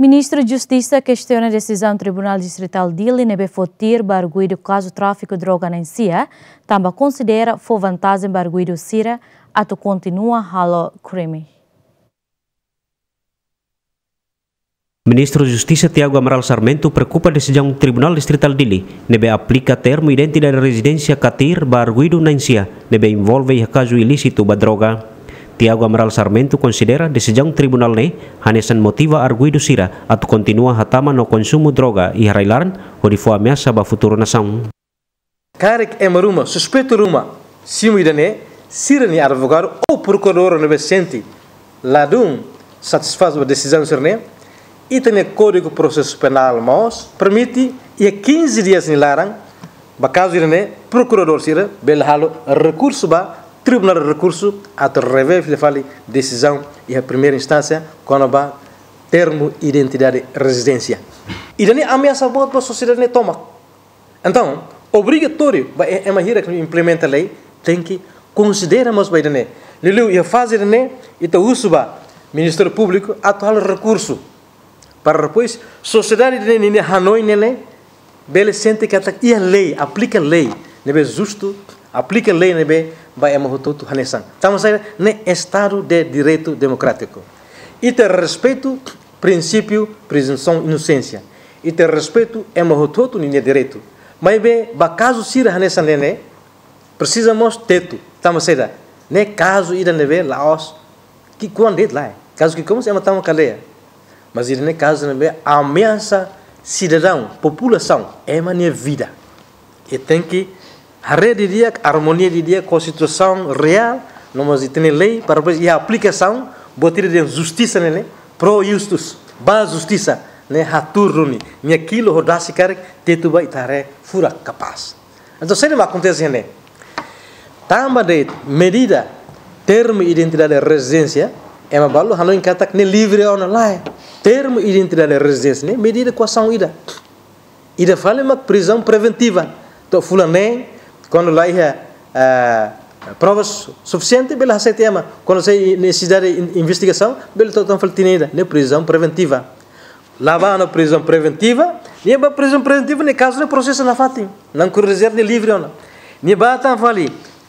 Ministro de Justiça questiona a decisão do Tribunal Distrital Dili nebe fotir barguido caso tráfico de droga na Cia, também considera for vantagem barguido Sira, ato continua halo crime. Ministro de Justiça Tiago Amaral Sarmento preocupa a decisão do Tribunal Distrital Dili nebe aplica termo identidade de residência Katir barguido na Cia, nebe envolve caso ilícito da droga. Tiago Amaral Sarmento considera decisão tribunal ne hanesan motiva arguido sira atau continua hatama no consumo droga e harailaran o di fo ameaça ba futuro nação. Karek é maruma suspeito ruma simu idane sira ni advogado ou procurador no senti ladum satisfaz a decisão sirne e tem código processo penal mas permite e 15 dias ni larang ba caso idane procurador sira bel halo recurso ba Tribunal de Recurso até reveve fale decisão e a primeira instância quando ba termo identidade residência. E daí ameaça bot para a sociedade ne toma. Então, obrigatório ba é uma hira que implementa a lei tem que considerar mas ba daí. Lelu ia fazer daí e ta uso ba Ministério Público atual recurso para depois sociedade daí ne Hanoi ne bele sente que até a lei aplica a lei nebe justo aplica a lei nebe vai amahututu hanesan. Estamos aí no Estado de Direito Democrático. E ter respeito princípio presunção inocência. E ter respeito amahututu ninha direito. Mas bem, ba caso sira hanesan nene precisamos teto. Estamos aí ne caso ida nebe laos que quando det lá. Caso que como se matamos cadeia. Mas ida ne caso nebe ameaça cidadão, população é minha vida. E tem que a rede de dia, a harmonia de dia, constituição real, nós temos lei para depois e a aplicação, botar de justiça nele, pro justus, ba justiça, né, haturuni, minha aquilo rodasse cara, tetu vai tare fura capaz. Então se não acontece né, tamba de medida, termo identidade de residência, é uma balo, hano encatak ne livre ou não lá, termo identidade de residência, né, medida coação ida fala uma prisão preventiva, to fulane quando lá é provas suficientes, bela aceita tema. Quando você necessidade de investigação, bela total faltinida, ne prisão preventiva. Lá vai na prisão preventiva, nem ba prisão preventiva ne caso de processo na fatim, não corrigir de livre ou não. Nem ba tan fali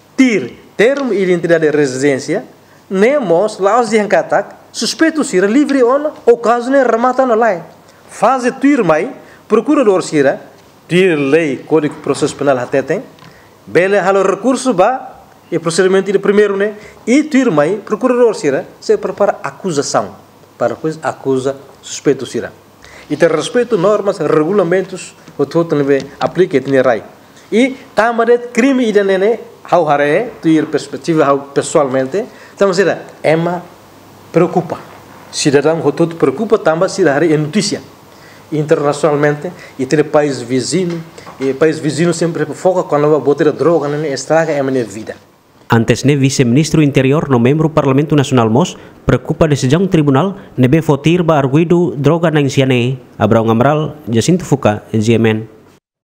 termo identidade de residência, nem mos lá os de encatak, suspeito sira livre ou não, o caso ne remata na lá. Fase tir mai procurador sira, tir lei código processo penal até tem. Bele halo recurso ba e procedimento de primeiro né e turmai procurador sira se prepara acusação para depois acusa suspeito sira e ter respeito normas regulamentos o todo nível aplica tem rai e tamade crime idanene how hare tuir perspectiva how pessoalmente estamos sira ema preocupa cidadão o todo preocupa tamba sira hare é notícia internacionalmente e ter país vizinho e país vizinho sempre foca quando vai botar droga na estraga é a minha vida. Antes ne vice-ministro interior no membro Parlamento Nacional MOS preocupa decisão tribunal nebe fotir ba arguido droga na Insiane. Abraão Amaral, Jacinto Fuca, GMN.